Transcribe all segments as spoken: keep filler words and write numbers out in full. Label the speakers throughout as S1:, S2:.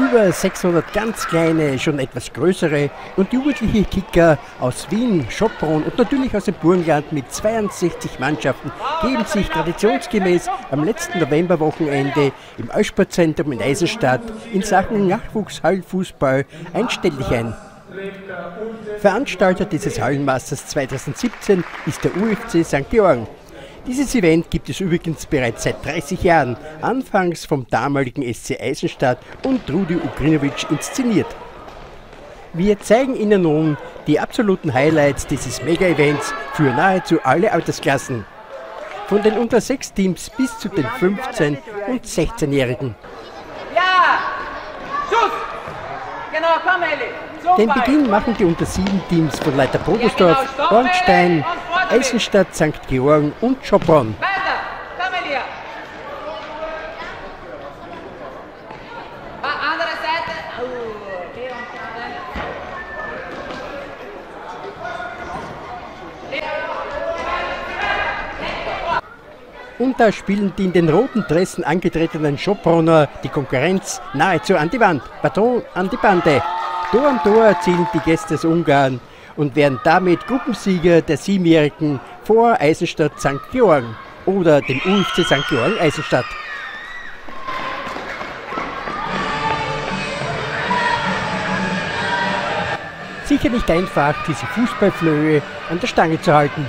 S1: über sechshundert ganz kleine, schon etwas größere und jugendliche Kicker aus Wien, Schopron und natürlich aus dem Burgenland mit zweiundsechzig Mannschaften geben sich traditionsgemäß am letzten Novemberwochenende im Eussportzentrum in Eisenstadt in Sachen Nachwuchshallenfußball einstellig ein. Veranstalter dieses Hallenmasters zweitausendsiebzehn ist der U F C Sankt Georgen. Dieses Event gibt es übrigens bereits seit dreißig Jahren, anfangs vom damaligen S C Eisenstadt und Rudi Ugrinovic inszeniert. Wir zeigen Ihnen nun die absoluten Highlights dieses Mega-Events für nahezu alle Altersklassen. Von den unter sechs Teams bis zu den fünfzehn- und sechzehnjährigen.
S2: Ja! Schuss! Genau, komm Eli!
S1: Den Beginn machen die unter sieben Teams von Leiter Probostorf, Bornstein, Eisenstadt, Sankt Georgen und Schopron.
S2: Weiter! Komm Elia! Andere Seite!
S1: Und da spielen die in den roten Dressen angetretenen Schoproner die Konkurrenz nahezu an die Wand, pardon, an die Bande. Tor am Tor erzielen die Gäste aus Ungarn und werden damit Gruppensieger der Siebenjährigen vor Eisenstadt Sankt Georgen oder dem U F C Sankt Georgen Eisenstadt. Sicher nicht einfach, diese Fußballflöhe an der Stange zu halten.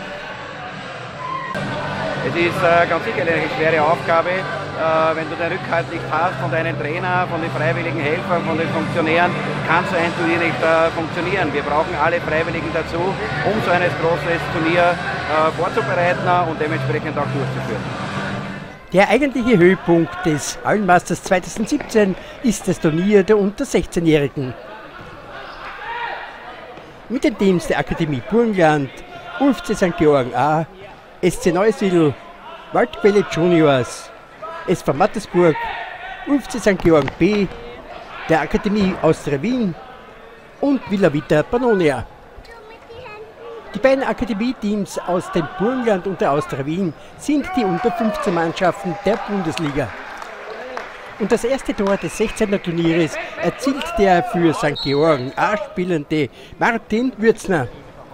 S3: Es ist äh, ganz sicher eine schwere Aufgabe, äh, wenn du den Rückhalt nicht hast von deinen Trainern, von den freiwilligen Helfern, von den Funktionären, kann so ein Turnier nicht äh, funktionieren. Wir brauchen alle Freiwilligen dazu, um so ein großes Turnier äh, vorzubereiten und dementsprechend auch durchzuführen.
S1: Der eigentliche Höhepunkt des Hallenmasters zweitausendsiebzehn ist das Turnier der unter sechzehnjährigen. Mit den Teams der Akademie Burgenland, U F C Sankt Georgen A, S C Neusiedl, Waldquelle Juniors, S V Mattersburg, U F C Sankt Georgen B, der Akademie Austria Wien und Villa Vita Pannonia. Die beiden Akademie-Teams aus dem Burgenland und der Austria Wien sind die unter fünfzehn Mannschaften der Bundesliga. Und das erste Tor des sechzehner Turnieres erzielt der für Sankt Georgen A spielende Martin Würzner.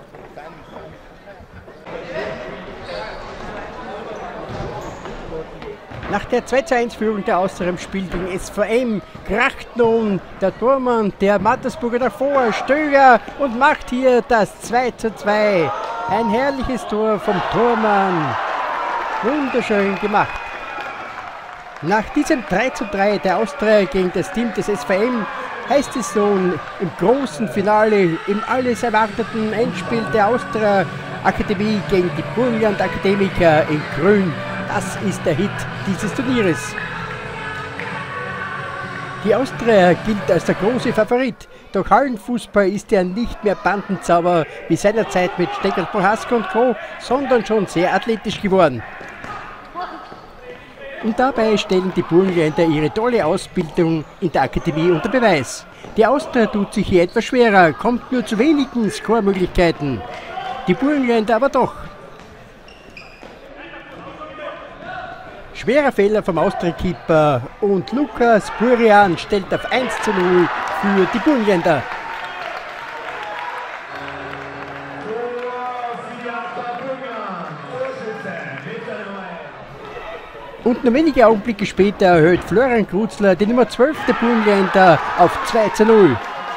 S1: Nach der zwei zu eins Führung der Austria im Spiel gegen S V M kracht nun der Tormann der Mattersburger davor, Stöger, und macht hier das zwei zu zwei. Ein herrliches Tor vom Tormann. Wunderschön gemacht. Nach diesem drei zu drei der Austria gegen das Team des S V M heißt es nun im großen Finale, im alles erwarteten Endspiel der Austria Akademie gegen die Burgenland Akademiker in Grün. Das ist der Hit dieses Turnieres. Die Austria gilt als der große Favorit, doch Hallenfußball ist ja nicht mehr Bandenzauber wie seinerzeit mit Steggert, Prohaska und Co., sondern schon sehr athletisch geworden. Und dabei stellen die Burgenländer ihre tolle Ausbildung in der Akademie unter Beweis. Die Austria tut sich hier etwas schwerer, kommt nur zu wenigen Scoremöglichkeiten. Die Burgenländer aber doch. Schwerer Fehler vom Austria-Keeper und Lukas Burian stellt auf eins zu null für die Burgenländer. Und nur wenige Augenblicke später erhöht Florian Kruzler, die Nummer zwölf der Burgenländer, auf zwei zu null.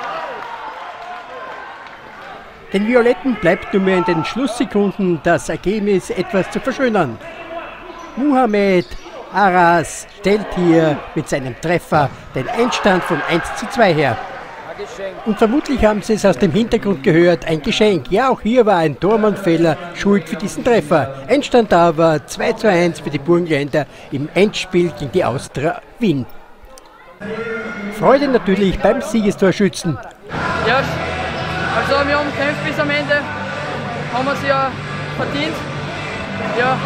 S1: Den Violetten bleibt nur mehr in den Schlusssekunden das Ergebnis etwas zu verschönern. Mohamed Aras stellt hier mit seinem Treffer den Endstand von eins zu zwei her. Und vermutlich haben Sie es aus dem Hintergrund gehört, ein Geschenk. Ja, auch hier war ein Tormannfehler schuld für diesen Treffer. Endstand aber zwei zu eins für die Burgenländer im Endspiel gegen die Austria Wien. Freude natürlich beim Siegestorschützen.
S4: Ja, also wir haben gekämpft bis am Ende, haben wir es ja verdient. Ja.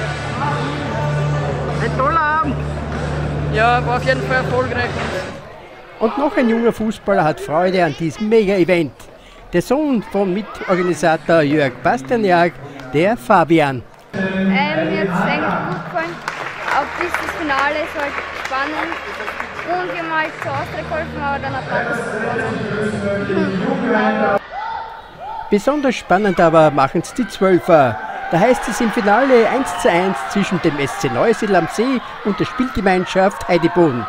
S1: Ein toller Abend.
S4: Ja, war auf jeden Fall erfolgreich.
S1: Und noch ein junger Fußballer hat Freude an diesem Mega-Event. Der Sohn von Mitorganisator Jörg Bastianiak, der Fabian.
S5: Ähm, mir hat es eigentlich gut gefallen. Auch bis das Finale ist halt spannend. Und wir haben halt zur Austria geholfen, aber dann hat Mattes gewonnen.
S1: Besonders spannend aber machen es die Zwölfer. Da heißt es im Finale eins zu eins zwischen dem S C Neusiedl am See und der Spielgemeinschaft Heideboden.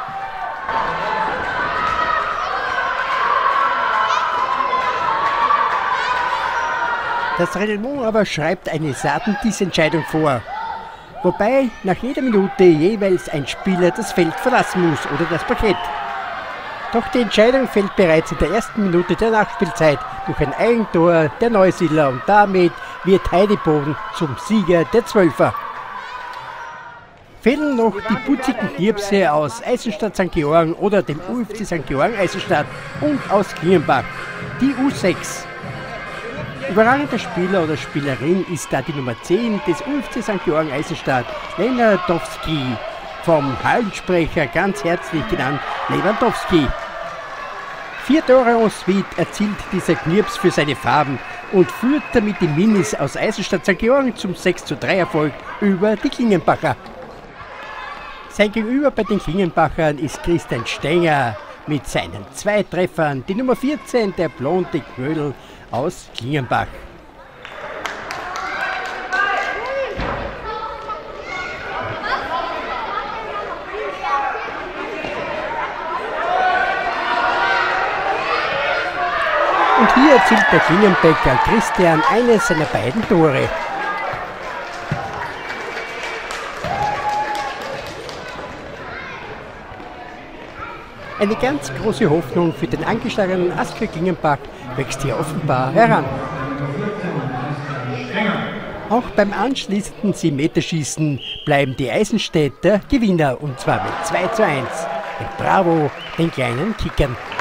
S1: Das Reglement aber schreibt eine Satendisentscheidung vor, wobei nach jeder Minute jeweils ein Spieler das Feld verlassen muss oder das Parkett. Doch die Entscheidung fällt bereits in der ersten Minute der Nachspielzeit durch ein Eigentor der Neusiedler und damit wird Heideboden zum Sieger der Zwölfer. Fehlen noch die putzigen Knirpse aus Eisenstadt Sankt Georgen oder dem U F C Sankt Georgen Eisenstadt und aus Klingenbach, die U sechs. Überragender Spieler oder Spielerin ist da die Nummer zehn des U F C Sankt Georgen Eisenstadt, Lewandowski, vom Hallensprecher ganz herzlich genannt Lewandowski. Vier Tore en suite erzielt dieser Knirps für seine Farben und führt damit die Minis aus Eisenstadt Sankt Georgen zum sechs zu drei Erfolg über die Klingenbacher. Sein Gegenüber bei den Klingenbachern ist Christian Stenger mit seinen zwei Treffern, die Nummer vierzehn, der blonde Knödel aus Klingenbach. Und hier erzielt der Klingenbecker Christian eines seiner beiden Tore. Eine ganz große Hoffnung für den angeschlagenen Askar Klingenbach wächst hier offenbar heran. Auch beim anschließenden sieben Meter Schießen bleiben die Eisenstädter Gewinner und zwar mit zwei zu eins. Ein Bravo den kleinen Kickern.